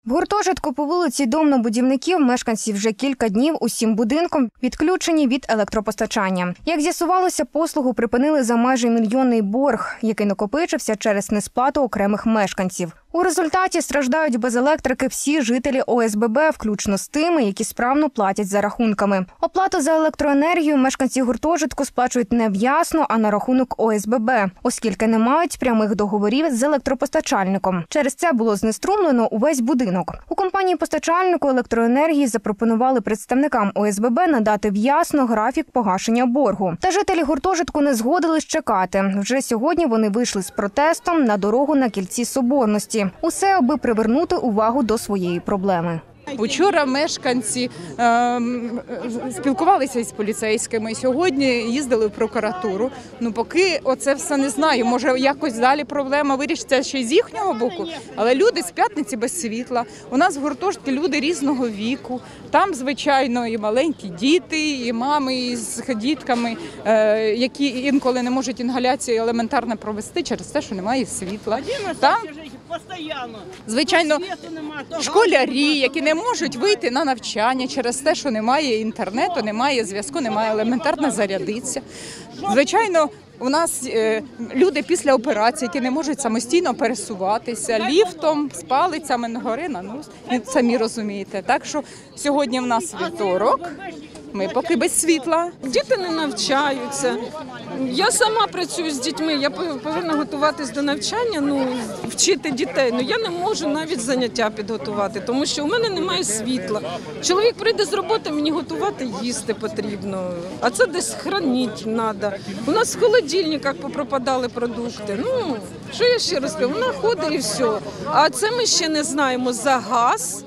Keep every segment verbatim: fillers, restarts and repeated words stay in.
В гуртожитку по вулиці Домно-Будівників мешканці вже кілька днів усім будинком відключені від електропостачання. Як з'ясувалося, послугу припинили за майже мільйонний борг, який накопичився через несплату окремих мешканців. У результаті страждають без електрики всі жителі О С Б Б, включно з тими, які справно платять за рахунками. Оплату за електроенергію мешканці гуртожитку сплачують не в'ясно, а на рахунок О С Б Б, оскільки не мають прямих договорів з електропостачальником. Через це було знеструмлено увесь будинок. У компанії-постачальнику електроенергії запропонували представникам О С Б Б надати в'ясно графік погашення боргу. Та жителі гуртожитку не згодились чекати. Вже сьогодні вони вийшли з протестом на дорогу на кільці Соборності. Усе, аби привернути увагу до своєї проблеми. Вчора мешканці е, спілкувалися із поліцейськими, сьогодні їздили в прокуратуру. Ну, поки оце все не знаю, може якось далі проблема вирішиться ще й з їхнього боку, але люди з п'ятниці без світла. У нас в гуртожитку люди різного віку, там, звичайно, і маленькі діти, і мами з дітками, е, які інколи не можуть інгаляцію елементарно провести через те, що немає світла. Там, звичайно, школярі, які не можуть вийти на навчання через те, що немає інтернету, немає зв'язку, немає елементарно зарядитися. Звичайно, у нас е, люди після операції, які не можуть самостійно пересуватися, ліфтом, з палицями на гори, на нос, самі розумієте. Так що сьогодні в нас вівторок, ми поки без світла. Діти не навчаються. Я сама працюю з дітьми, я повинна готуватись до навчання, ну, вчити дітей. Ну, я не можу навіть заняття підготувати, тому що у мене немає світла. Чоловік прийде з роботи, мені готувати їсти потрібно, а це десь хранити треба. У нас в холодильниках попропадали продукти. Ну, що я ще розкажу, вона ходить і все. А це ми ще не знаємо за газ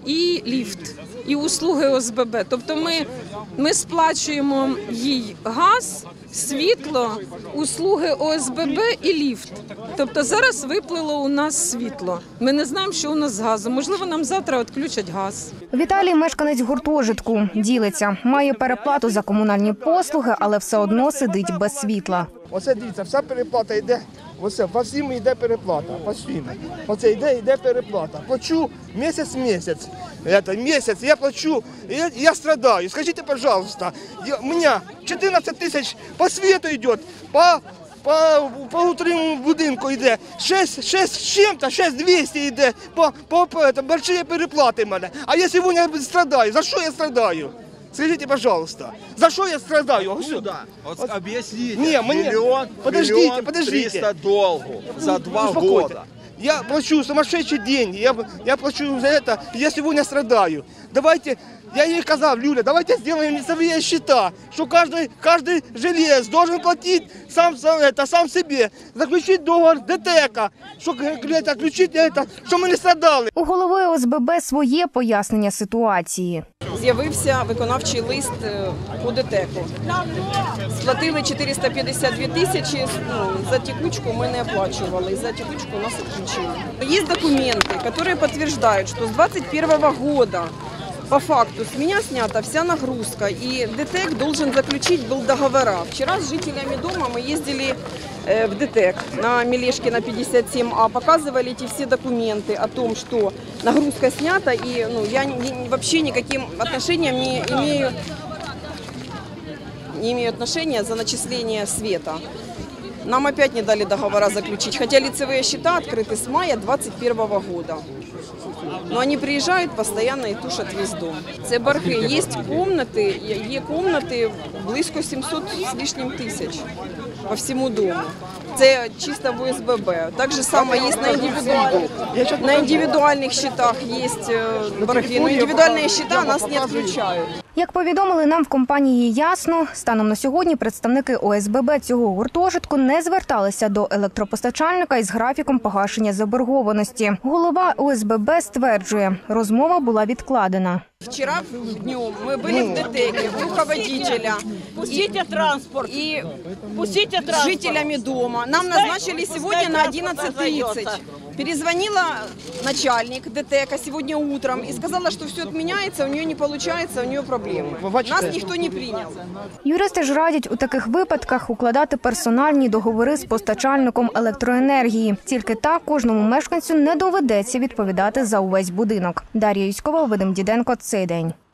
і ліфт. І услуги О С Б Б. Тобто ми, ми сплачуємо їй газ, світло, услуги О С Б Б і ліфт. Тобто зараз виплило у нас світло. Ми не знаємо, що у нас з газом. Можливо, нам завтра відключать газ. Віталій, мешканець гуртожитку, ділиться. Має переплату за комунальні послуги, але все одно сидить без світла. Оце дивіться, вся переплата йде, оце, по всім йде переплата, по всім. Оце йде, йде переплата. Плачу місяць-місяць, місяць, я плачу, я, я страдаю. Скажіть, пожалуйста, у мене чотирнадцять тисяч по світу йде, по, по, по утреннему будинку йде, шість, шість з чим-то, шість двісті йде, по, по, по это, большие переплати в мене. А я сьогодні страдаю, за що я страдаю? Скажите, пожалуйста, за что я страдаю? Откуда? Вот объясните. Не, мне... Миллион, подождите, миллион подождите. триста долгу за два года. Я плачу сумасшедшие деньги, я, я плачу за это, я сегодня страдаю. Давайте, я ей сказал, Люля, давайте сделаем лицевые счета, что каждый, каждый жилец должен платить сам, это, сам себе, заключить договор Д Т К, что это, включить это, что мы не страдали. У голови О С Б Б своє пояснення ситуації. З'явився виконавчий лист по Д Т Ку. Сплатили чотириста п'ятдесят дві тисячі, ну, за текучку ми не оплачували, за текучку нас відключили. Є документи, які підтверджують, що з двадцять першого года по факту с меня снята вся нагрузка, и Д Т К должен заключить был договора. Вчера с жителями дома мы ездили в Д Т К на Мелешкина пятьдесят семь А, показывали эти все документы о том, что нагрузка снята, и ну, я не, вообще никаким отношением не имею, не имею отношения за начисление света. Нам опять не дали договора заключить, хотя лицевые счета открыты с мая двадцать первого года. Но они приезжают постоянно и тушат весь дом. Це борги. Є кімнати, є кімнати близько сімсот з лишнім тисяч по всьому дому. Це чисто в О С Б Б. Так же само є на індивідуальних, на індивідуальних счетах є борги, но індивідуальні счета нас не відключають. Як повідомили нам в компанії «Ясно», станом на сьогодні представники О С Б Б цього гуртожитку не зверталися до електропостачальника із графіком погашення заборгованості. Голова О С Б Б стверджує, розмова була відкладена. Вчера днем мы были в Д Т К, у руководителя Пустите транспорт. и Пустите с транспорт. жителями дома. Нам назначили сегодня на одиннадцать тридцать. Перезвонила начальник ДТЭКа сегодня утром и сказала, что все отменяется, у нее не получается, у нее проблемы. Нас никто не принял. Юристи ж радять у таких випадках укладати персональні договори з постачальником електроенергії. Тільки так кожному мешканцю не доведеться відповідати за увесь будинок. Дар'я Юськова, Вадим Діденко. Цей день.